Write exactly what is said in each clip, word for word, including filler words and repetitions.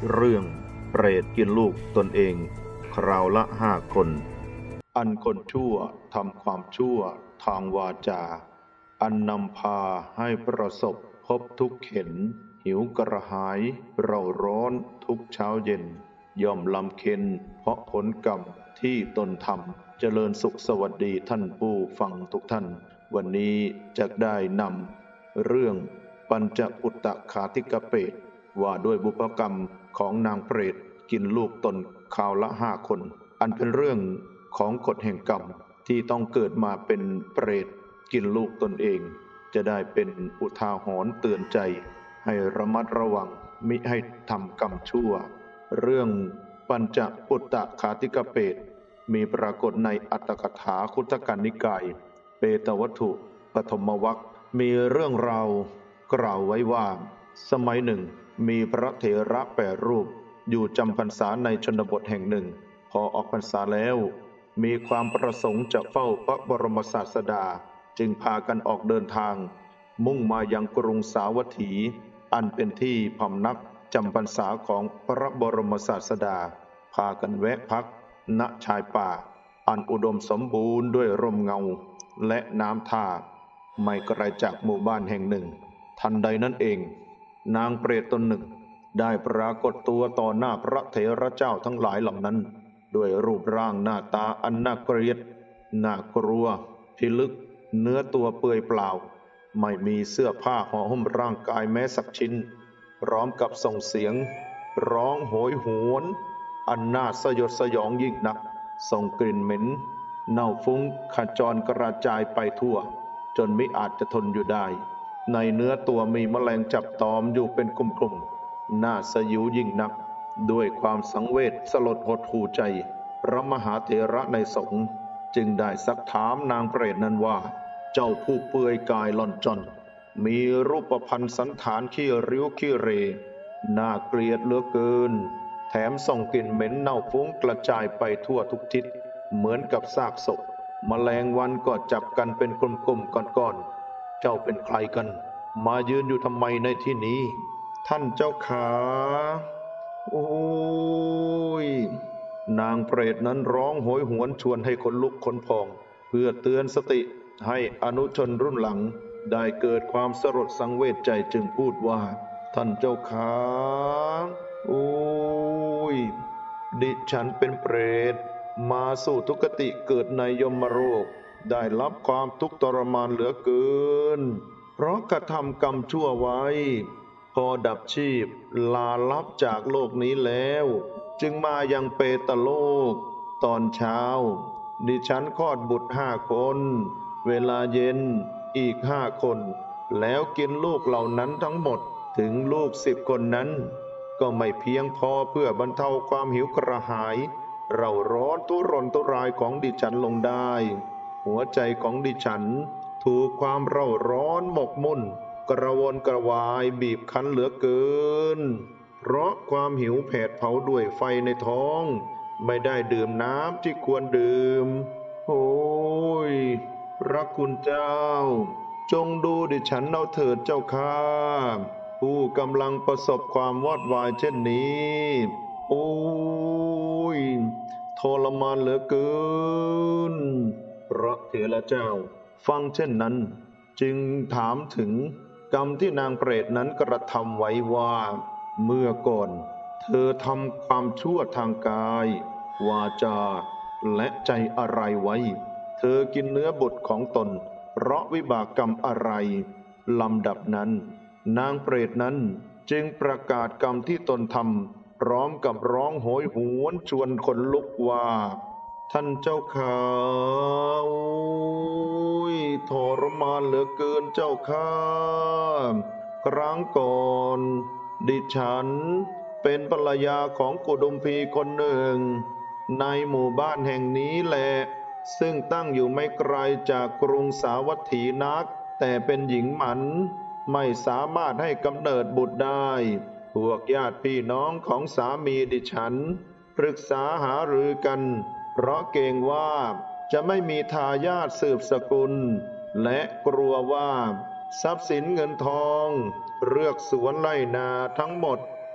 เรื่องเปรตกินลูกตนเองคราวละห้าคน อันคนชั่วทำความชั่วทางวาจา อันนำพาให้ประสบพบทุกข์เข็ญหิวกระหายเร่าร้อนทุกเช้าเย็น ย่อมลำเค็ญเพราะผลกรรมที่ตนทำเจริญสุขสวัสดีท่านผู้ฟังทุกท่าน วันนี้จะได้นำเรื่องปัญจอุตตคาธิกเปรตว่าด้วยบุพกรรมของนางเปรตกินลูกตนคราวละห้าคน อันเป็นเรื่องของกฎแห่งกรรมที่ต้องเกิดมาเป็นเปรตกินลูกตนเอง จะได้เป็นอุทาหรณ์เตือนใจให้ระมัดระวังมิให้ทำกรรมชั่ว เรื่องปัญจอุตตคาธิกเปรตมีปรากฏในอัตถกถาคุตกนิกายเปตวัตถุปฐมวรรคมีเรื่องราวกล่าวไว้ว่าสมัยหนึ่งมีพระเถระแปดรูปอยู่จำพรรษาในชนบทแห่งหนึ่งพอออกพรรษาแล้วมีความประสงค์จะเฝ้าพระบรมศาสดาจึงพากันออกเดินทางมุ่งมายังกรุงสาวัตถีอันเป็นที่พำนักจำพรรษาของพระบรมศาสดาพากันแวะพักณชายป่าอันอุดมสมบูรณ์ด้วยร่มเงาและน้ำท่าไม่ไกลจากหมู่บ้านแห่งหนึ่งทันใดนั้นเองนางเปรตตนหนึ่งได้ปรากฏตัวต่อหน้าพระเถระเจ้าทั้งหลายเหล่านั้นด้วยรูปร่างหน้าตาอันน่าเกลียดน่ากลัวพิลึกเนื้อตัวเปื่อยเปล่าไม่มีเสื้อผ้าห่อหุ้มร่างกายแม้สักชิ้นพร้อมกับส่งเสียงร้องโหยหวนอันน่าสยดสยองยิ่งนักส่งกลิ่นเหม็นเน่าฟุ้งขจรกระจายไปทั่วจนมิอาจจะทนอยู่ได้ในเนื้อตัวมีแมลงจับตอมอยู่เป็นกลุ่มๆน่าสยิวยิ่งนักด้วยความสังเวชสลดหดหู่ใจพระมหาเถระในสงฆ์จึงได้ซักถามนางเปรตนั้นว่าเจ้าผู้เปื่อยกายล่อนจอนมีรูปพรรณสันฐานขี้ริ้วขี้เรน่าเกลียดเหลือเกินแถมส่งกลิ่นเหม็นเน่าฟุ้งกระจายไปทั่วทุกทิศเหมือนกับซากศพแมลงวันก็จับกันเป็นกลุ่มๆก้อนๆเจ้าเป็นใครกันมายืนอยู่ทำไมในที่นี้ท่านเจ้าขาโอ้ยนางเปรตนั้นร้องโหยหวนชวนให้ขนลุกขนพองเพื่อเตือนสติให้อนุชนรุ่นหลังได้เกิดความสลดสังเวชใจจึงพูดว่าท่านเจ้าขาโอ้ยดิฉันเป็นเปรตมาสู่ทุกขติเกิดในยมโลกได้รับความทุกข์ทรมานเหลือเกินเพราะกระทำกรรมชั่วไว้พอดับชีพลาลับจากโลกนี้แล้วจึงมายังเปตโลกตอนเช้าดิฉันคลอดบุตรห้าคนเวลาเย็นอีกห้าคนแล้วกินลูกเหล่านั้นทั้งหมดถึงลูกสิบคนนั้นก็ไม่เพียงพอเพื่อบรรเทาความหิวกระหายเร่าร้อนทุรนทุรายของดิฉันลงได้หัวใจของดิฉันถูกความเร่าร้อนหมกมุ่นกระวนกระวายบีบคั้นเหลือเกินเพราะความหิวแผดเผาด้วยไฟในท้องไม่ได้ดื่มน้ำที่ควรดื่มโอ้ยพระคุณเจ้าจงดูดิฉันเอาเถิดเจ้าข้าผู้กำลังประสบความวอดวายเช่นนี้โอ้ยทรมานเหลือเกินพระเถระเจ้าฟังเช่นนั้นจึงถามถึงกรรมที่นางเปรตนั้นกระทำไว้ว่าเมื่อก่อนเธอทำความชั่วทางกายวาจาและใจอะไรไว้เธอกินเนื้อบุตรของตนเพราะวิบากกรรมอะไรลำดับนั้นนางเปรตนั้นจึงประกาศกรรมที่ตนทำพร้อมกับร้องโหยหวนชวนขนลุกว่าท่านเจ้าข้าโอ้ยทรมานเหลือเกินเจ้าข้าครั้งก่อนดิฉันเป็นภรรยาของกุดุมพีคนหนึ่งในหมู่บ้านแห่งนี้แหละซึ่งตั้งอยู่ไม่ไกลจากกรุงสาวัตถีนักแต่เป็นหญิงหมันไม่สามารถให้กำเนิดบุตรได้พวกญาติพี่น้องของสามีดิฉันปรึกษาหารือกันเพราะเกรงว่าจะไม่มีทายาทสืบสกุลและกลัวว่าทรัพย์สินเงินทองเรือกสวนไร่นาทั้งหมด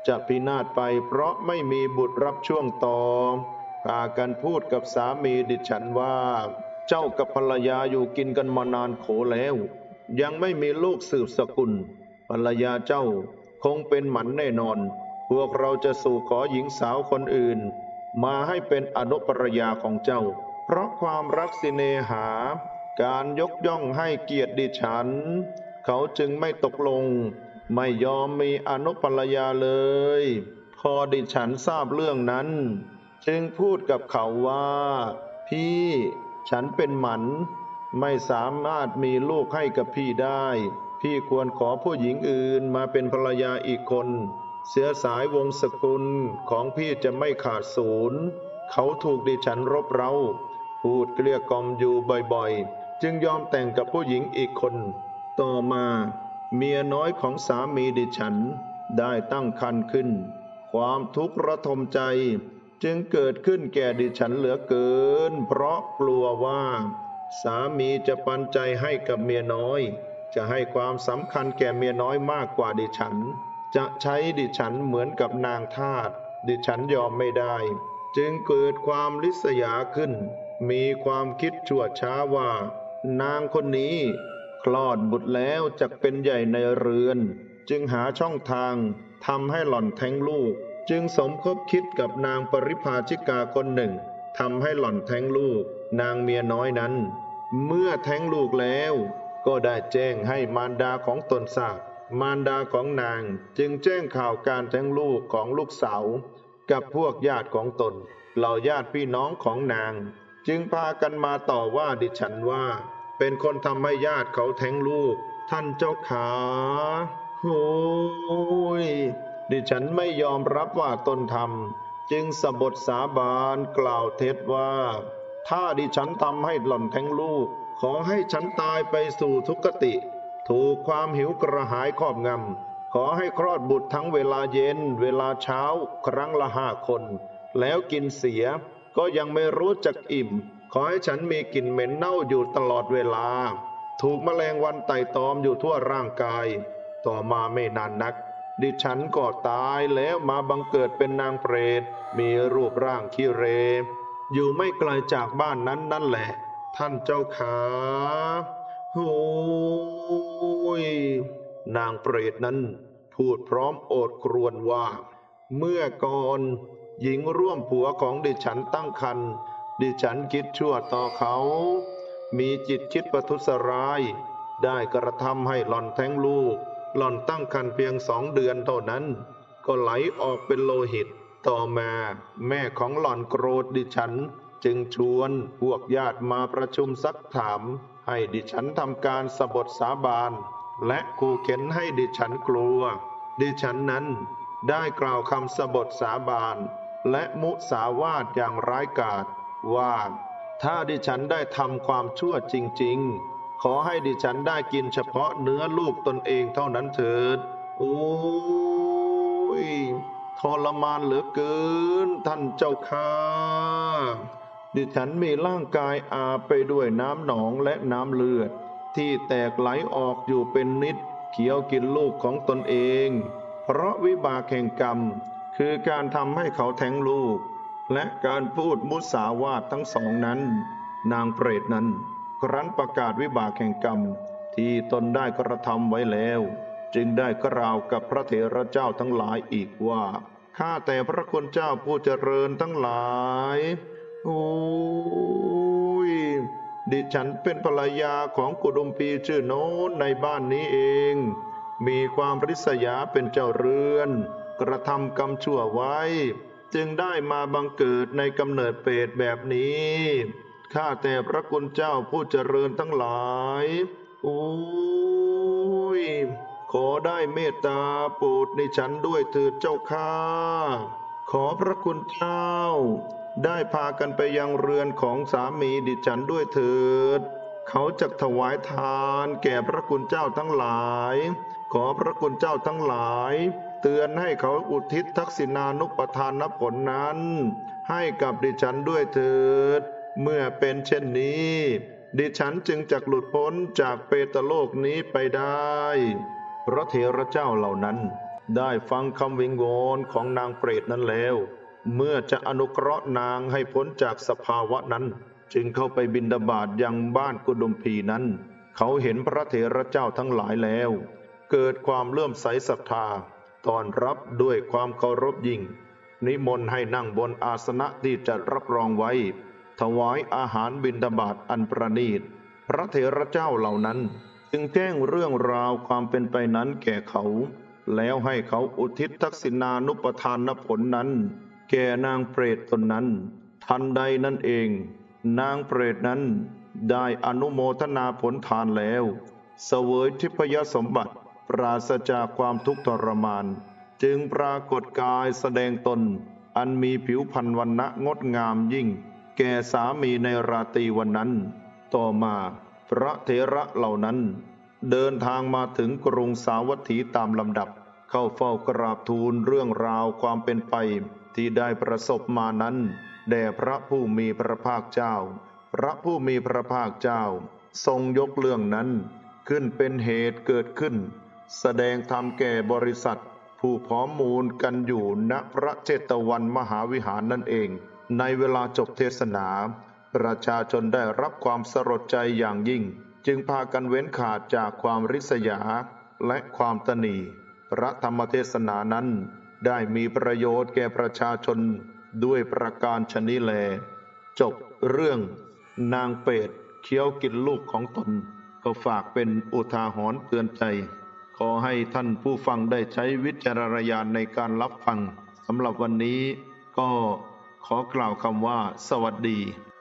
จะพินาศไปเพราะไม่มีบุตรรับช่วงต่อพากันพูดกับสามีดิฉันว่าเจ้ากับภรรยาอยู่กินกันมานานโขแล้วยังไม่มีลูกสืบสกุลภรรยาเจ้าคงเป็นหมันแน่นอนพวกเราจะสู่ขอหญิงสาวคนอื่นมาให้เป็นอนุภรรยาของเจ้าเพราะความรักสิเนหาการยกย่องให้เกียรติดิฉันเขาจึงไม่ตกลงไม่ยอมมีอนุภรรยาเลยพอดิฉันทราบเรื่องนั้นจึงพูดกับเขาว่าพี่ฉันเป็นหมันไม่สามารถมีลูกให้กับพี่ได้พี่ควรขอผู้หญิงอื่นมาเป็นภรรยาอีกคนเสื้อสายวงศ์สกุลของพี่จะไม่ขาดศูนย์เขาถูกดิฉันรบเร้าพูดเกลี้ยกล่อมอยู่บ่อยๆจึงยอมแต่งกับผู้หญิงอีกคนต่อมาเมียน้อยของสามีดิฉันได้ตั้งครรภ์ขึ้นความทุกข์ระทมใจจึงเกิดขึ้นแก่ดิฉันเหลือเกินเพราะกลัวว่าสามีจะปันใจให้กับเมียน้อยจะให้ความสำคัญแก่เมียน้อยมากกว่าดิฉันจะใช้ดิฉันเหมือนกับนางทาสดิฉันยอมไม่ได้จึงเกิดความริษยาขึ้นมีความคิดชั่วช้าว่านางคนนี้คลอดบุตรแล้วจะเป็นใหญ่ในเรือนจึงหาช่องทางทำให้หล่อนแท้งลูกจึงสมคบคิดกับนางปริภาชิกาคนหนึ่งทำให้หล่อนแท้งลูกนางเมียน้อยนั้นเมื่อแท้งลูกแล้วก็ได้แจ้งให้มารดาของตนทราบมารดาของนางจึงแจ้งข่าวการแท้งลูกของลูกสาวกับพวกญาติของตนเหล่าญาติพี่น้องของนางจึงพากันมาต่อว่าดิฉันว่าเป็นคนทำให้ญาติเขาแท้งลูกท่านเจ้าขาโอ้ยดิฉันไม่ยอมรับว่าตนทำจึงสบทสาบานกล่าวเท็จว่าถ้าดิฉันทำให้หล่อนแท้งลูกขอให้ฉันตายไปสู่ทุกขติถูกความหิวกระหายครอบงำขอให้คลอดบุตรทั้งเวลาเย็นเวลาเช้าครั้งละห้าคนแล้วกินเสียก็ยังไม่รู้จักอิ่มขอให้ฉันมีกลิ่นเหม็นเน่าอยู่ตลอดเวลาถูกแมลงวันไต่ตอมอยู่ทั่วร่างกายต่อมาไม่นานนักดิฉันก็ตายแล้วมาบังเกิดเป็นนางเปรตมีรูปร่างขี้เหร่อยู่ไม่ไกลจากบ้านนั้นนั่นแหละท่านเจ้าขาโอ้ยนางเปรตนั้นพูดพร้อมโอดครวญว่าเมื่อก่อนหญิงร่วมผัวของดิฉันตั้งครรภ์ดิฉันคิดชั่วต่อเขามีจิตคิดประทุษร้ายได้กระทำให้หล่อนแท้งลูกหล่อนตั้งครรภ์เพียงสองเดือนเท่านั้นก็ไหลออกเป็นโลหิตต่อมาแม่ของหล่อนโกรธดิฉันจึงชวนพวกญาติมาประชุมซักถามให้ดิฉันทำการสบทสาบานและขู่เข็นให้ดิฉันกลัวดิฉันนั้นได้กล่าวคำสบทสาบานและมุสาวาทอย่างร้ายกาจว่าถ้าดิฉันได้ทำความชั่วจริงๆขอให้ดิฉันได้กินเฉพาะเนื้อลูกตนเองเท่านั้นเถิดโอ้ยทรมานเหลือเกินท่านเจ้าข้าดิฉันมีร่างกายอาบไปด้วยน้ำหนองและน้ำเลือดที่แตกไหลออกอยู่เป็นนิดเคี้ยวกินลูกของตนเองเพราะวิบากแห่งกรรมคือการทำให้เขาแท้งลูกและการพูดมุสาวาททั้งสองนั้นนางเปรตนั้นครั้นประกาศวิบากแห่งกรรมที่ตนได้กระทำไว้แล้วจึงได้กล่าวกับพระเถระเจ้าทั้งหลายอีกว่าข้าแต่พระคุณเจ้าผู้เจริญทั้งหลายโอ้ยดิฉันเป็นภรรยาของกุดุมพีชื่อโน้นในบ้านนี้เองมีความริษยาเป็นเจ้าเรือนกระทำกรรมชั่วไว้จึงได้มาบังเกิดในกำเนิดเปรตแบบนี้ข้าแต่พระคุณเจ้าผู้เจริญทั้งหลายโอ้ยขอได้เมตตาโปรดในฉันด้วยเถิดเจ้าข้าขอพระคุณเจ้าได้พากันไปยังเรือนของสามีดิฉันด้วยเถิดเขาจะถวายทานแก่พระคุณเจ้าทั้งหลายขอพระคุณเจ้าทั้งหลายเตือนให้เขาอุทิศทักษิณานุปทานผลนั้นให้กับดิฉันด้วยเถิดเมื่อเป็นเช่นนี้ดิฉันจึงจะหลุดพ้นจากเปตโลกนี้ไปได้พระเถระเจ้าเหล่านั้นได้ฟังคำวิงวอนของนางเปรตนั้นแล้ว เมื่อจะอนุเคราะห์นางให้พ้นจากสภาวะนั้น จึงเข้าไปบิณฑบาตยังบ้านกุดุมพีนั้น เขาเห็นพระเถระเจ้าทั้งหลายแล้ว เกิดความเลื่อมใสศรัทธาต้อนรับด้วยความเคารพยิ่ง นิมนต์ให้นั่งบนอาสนะที่จัดรับรองไว้ ถวายอาหารบิณฑบาตอันประณีต พระเถระเจ้าเหล่านั้นจึงแจ้งเรื่องราวความเป็นไปนั้นแก่เขา แล้วให้เขาอุทิศทักษิณานุปทานผลนั้น แก่นางเปรตตนนั้น ทันใดนั่นเอง นางเปรตนั้นได้อนุโมทนาผลทานแล้วเสวยทิพยสมบัติปราศจากความทุกข์ทรมาน จึงปรากฏกายแสดงตน อันมีผิวพรรณวรรณะงดงามยิ่ง แก่สามีในราตรีวันนั้น ต่อมาพระเถระเหล่านั้นเดินทางมาถึงกรุงสาวัตถีตามลำดับ เข้าเฝ้ากราบทูลเรื่องราวความเป็นไปที่ได้ประสบมานั้นแด่พระผู้มีพระภาคเจ้า พระผู้มีพระภาคเจ้าทรงยกเรื่องนั้นขึ้นเป็นเหตุเกิดขึ้น แสดงธรรมแก่บริษัทผู้พร้อมมูลกันอยู่ณพระเจตวันมหาวิหารนั่นเอง ในเวลาจบเทศนาประชาชนได้รับความสลดใจอย่างยิ่ง จึงพากันเว้นขาดจากความริษยาและความตณีพระธรรมเทศนานั้นได้มีประโยชน์แก่ประชาชนด้วยประการชนิแล จบเรื่องนางเปรตเคี้ยวกินลูกของตน ก็ฝากเป็นอุทาหรณ์เตือนใจ ขอให้ท่านผู้ฟังได้ใช้วิจารณญาณในการรับฟังสำหรับวันนี้ก็ขอกล่าวคำว่าสวัสดี